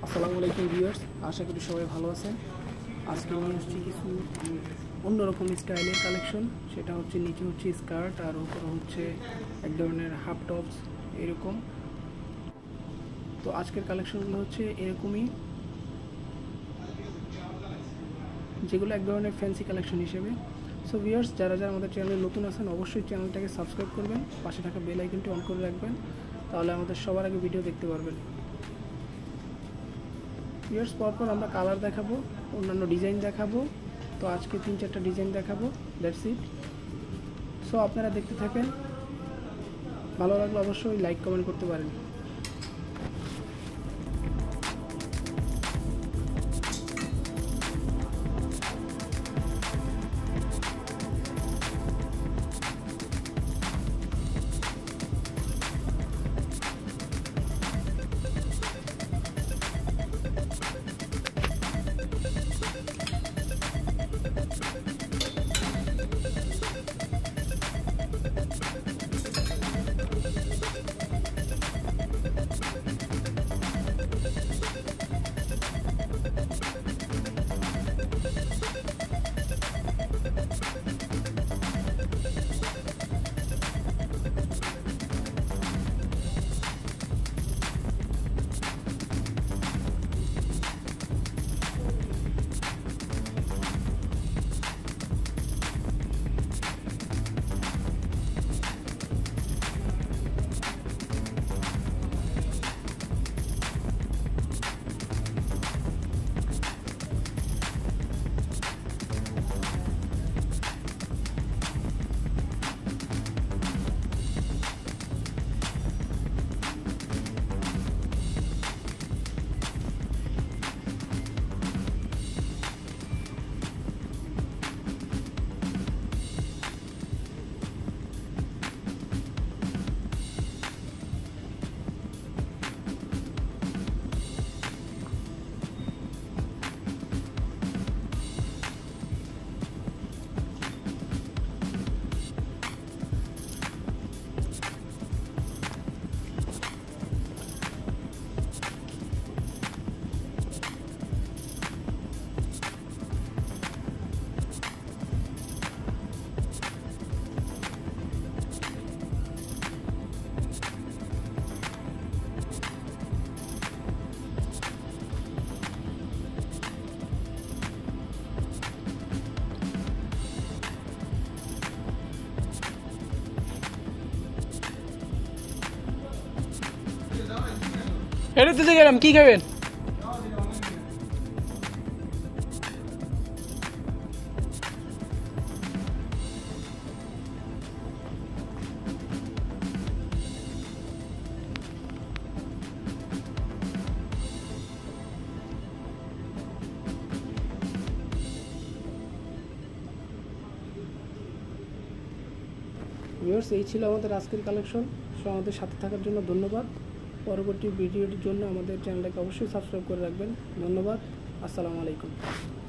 আসসালামু আলাইকুম ভিউয়ার্স, আশা করি সবাই ভালো আছেন। আজকে নিয়ে আসছি কিছু অন্যরকম স্টাইলের কালেকশন। সেটা হচ্ছে নিচে হচ্ছে স্কার্ট আর উপরে হচ্ছে এক ধরনের হাফ টপস এরকম। তো আজকের কালেকশনগুলো হচ্ছে এরকমই, যেগুলো এক ধরনের ফ্যান্সি কালেকশন হিসেবে। সো ভিউয়ার্স, যারা যারা আমাদের চ্যানেলে নতুন আছেন অবশ্যই চ্যানেলটাকে সাবস্ক্রাইব করবেন, পাশে থাকা বেল আইকনটি অন করে রাখবেন, তাহলে আমাদের সবার আগে ভিডিও দেখতে পারবেন। ভিউয়ার্স, পরপর আমরা কালার দেখাবো, অন্যান্য ডিজাইন দেখাবো। তো আজকে 3-4টা ডিজাইন দেখাবো, দ্যাটস ইট। সো আপনারা দেখতে থাকেন, ভালো লাগলে অবশ্যই লাইক কমেন্ট করতে পারেন। এটা দিতে গেলাম, কি খাবেন? ভিউয়ার্স, এই ছিল আমাদের আজকের কালেকশন। সো আমাদের সাথে থাকার জন্য ধন্যবাদ। পরবর্তী ভিডিওটির জন্য আমাদের চ্যানেলটাকে অবশ্যই সাবস্ক্রাইব করে রাখবেন। ধন্যবাদ। আসসালামু আলাইকুম।